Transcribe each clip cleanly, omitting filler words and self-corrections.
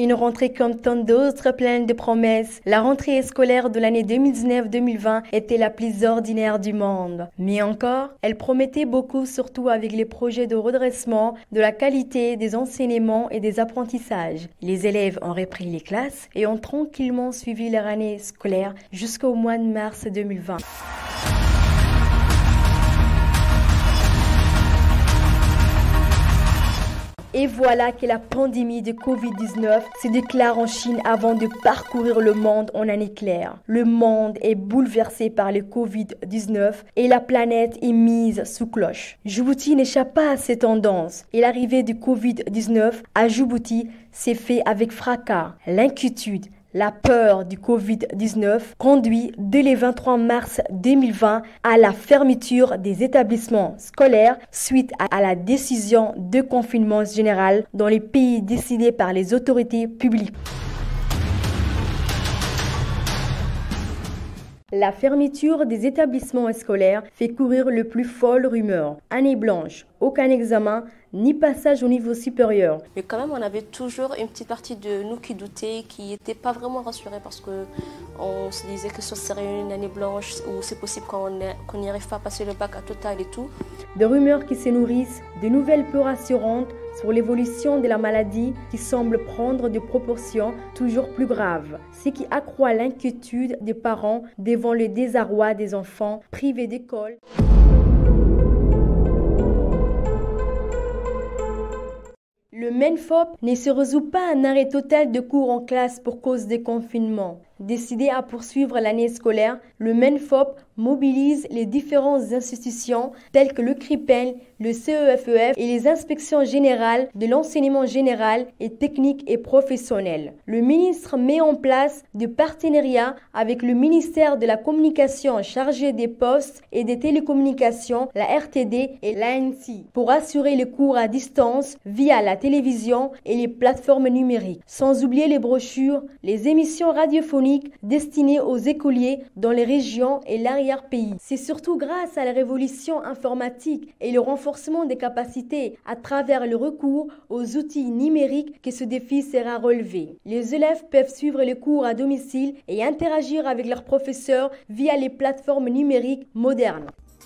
Une rentrée comme tant d'autres pleine de promesses. La rentrée scolaire de l'année 2019-2020 était la plus ordinaire du monde. Mais encore, elle promettait beaucoup, surtout avec les projets de redressement de la qualité des enseignements et des apprentissages. Les élèves ont repris les classes et ont tranquillement suivi leur année scolaire jusqu'au mois de mars 2020. Et voilà que la pandémie de Covid-19 se déclare en Chine avant de parcourir le monde en un éclair. Le monde est bouleversé par le Covid-19 et la planète est mise sous cloche. Djibouti n'échappe pas à ces tendances et l'arrivée du Covid-19 à Djibouti s'est fait avec fracas. L'inquiétude, la peur du Covid-19 conduit dès le 23 mars 2020 à la fermeture des établissements scolaires suite à la décision de confinement général dans les pays décidée par les autorités publiques. La fermeture des établissements scolaires fait courir le plus folle rumeur. Année blanche, aucun examen, ni passage au niveau supérieur. Mais quand même, on avait toujours une petite partie de nous qui doutait, qui n'était pas vraiment rassurée parce qu'on se disait que ce serait une année blanche ou c'est possible qu'on n'y arrive pas à passer le bac à total et tout. Des rumeurs qui se nourrissent, de nouvelles peu rassurantes sur l'évolution de la maladie qui semble prendre des proportions toujours plus graves, ce qui accroît l'inquiétude des parents devant le désarroi des enfants privés d'école. Le MENFOP ne se résout pas à un arrêt total de cours en classe pour cause des confinements. Décidé à poursuivre l'année scolaire, le MENFOP mobilise les différentes institutions telles que le CRIPEN, le CEFEF et les inspections générales de l'enseignement général et technique et professionnel. Le ministre met en place des partenariats avec le ministère de la Communication chargé des postes et des télécommunications, la RTD et l'ANSI, pour assurer les cours à distance via la télévision et les plateformes numériques. Sans oublier les brochures, les émissions radiophoniques destinées aux écoliers dans les régions et l'arrière-pays. C'est surtout grâce à la révolution informatique et le renforcement des capacités à travers le recours aux outils numériques que ce défi sera relevé. Les élèves peuvent suivre les cours à domicile et interagir avec leurs professeurs via les plateformes numériques modernes.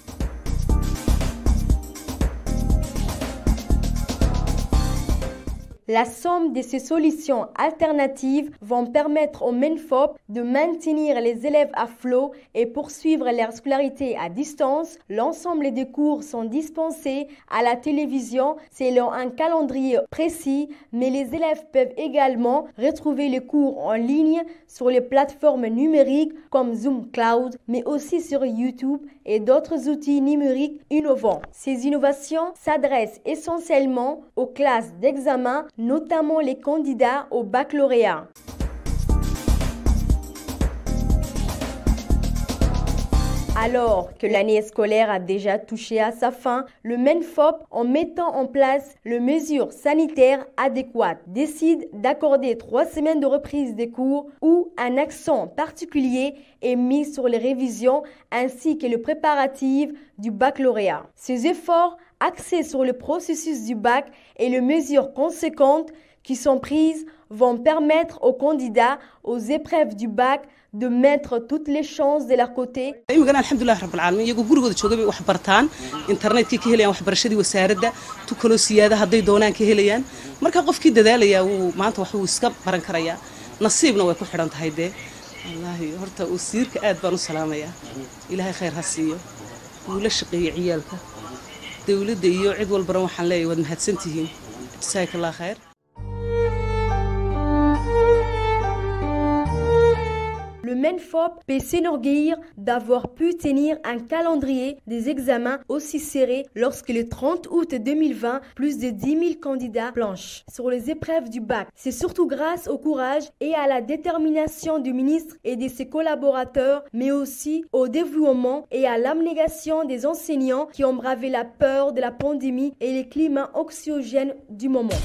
La somme de ces solutions alternatives vont permettre au MENFOP de maintenir les élèves à flot et poursuivre leur scolarité à distance. L'ensemble des cours sont dispensés à la télévision selon un calendrier précis, mais les élèves peuvent également retrouver les cours en ligne sur les plateformes numériques comme Zoom Cloud, mais aussi sur YouTube et d'autres outils numériques innovants. Ces innovations s'adressent essentiellement aux classes d'examen, notamment les candidats au baccalauréat. Alors que l'année scolaire a déjà touché à sa fin, le MENFOP, en mettant en place les mesures sanitaires adéquates, décide d'accorder 3 semaines de reprise des cours où un accent particulier est mis sur les révisions ainsi que les préparatifs du baccalauréat. Ces efforts axés sur le processus du bac et les mesures conséquentes qui sont prises vont permettre aux candidats aux épreuves du bac de mettre toutes les chances de leur côté. alhamdulillah rabbil alamin iyagu gurigooda jooga bay wax bartaan internetkii ka helayaan waxbarashadii wasaaradda tu kalo siyaada haday doonaan ka helayaan marka qofkii dadaalaya uu maanta wax uu iska baran karaya nasiibna way ku xidhan tahay de wallahi horta wasiirka aad baan u salaamaya ilaahay khayr ha siiyo uu la shaqeeyo ciyaalka dawladda iyo cid walba waxaan leeyahay wad mahadsantihiin jazakallahu khayr. Le MENFOP peut s'enorgueillir d'avoir pu tenir un calendrier des examens aussi serré lorsque le 30 août 2020, plus de 10 000 candidats planchent sur les épreuves du bac. C'est surtout grâce au courage et à la détermination du ministre et de ses collaborateurs, mais aussi au dévouement et à l'abnégation des enseignants qui ont bravé la peur de la pandémie et les climats anxiogènes du moment.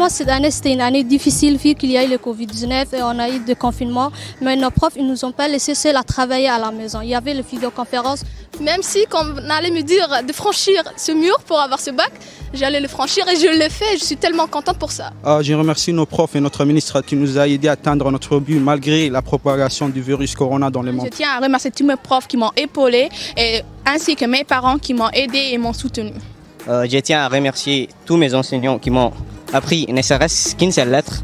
Vraiment, cette année, c'était une année difficile vu qu'il y a eu le Covid-19 et on a eu des confinements. Mais nos profs, ils nous ont pas laissé seuls à travailler à la maison. Il y avait les vidéoconférences. Même si quand on allait me dire de franchir ce mur pour avoir ce bac, j'allais le franchir et je l'ai fait. Je suis tellement contente pour ça. Je remercie nos profs et notre ministre qui nous a aidés à atteindre notre but malgré la propagation du virus Corona dans le monde. Je tiens à remercier tous mes profs qui m'ont épaulé ainsi que mes parents qui m'ont aidé et m'ont soutenu. Je tiens à remercier tous mes enseignants qui m'ont appris ne serait-ce qu'une seule lettre.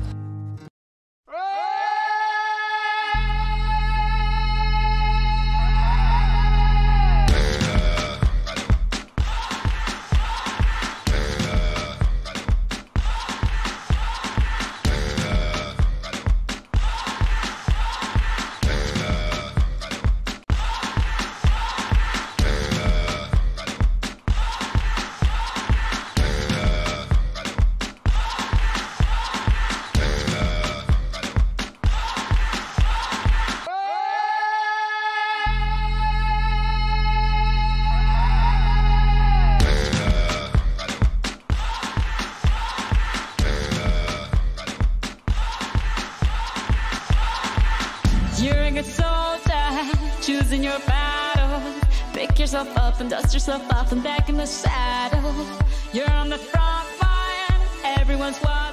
You're a good soldier, choosing your battle. Pick yourself up and dust yourself off and back in the saddle. You're on the front line, everyone's watching.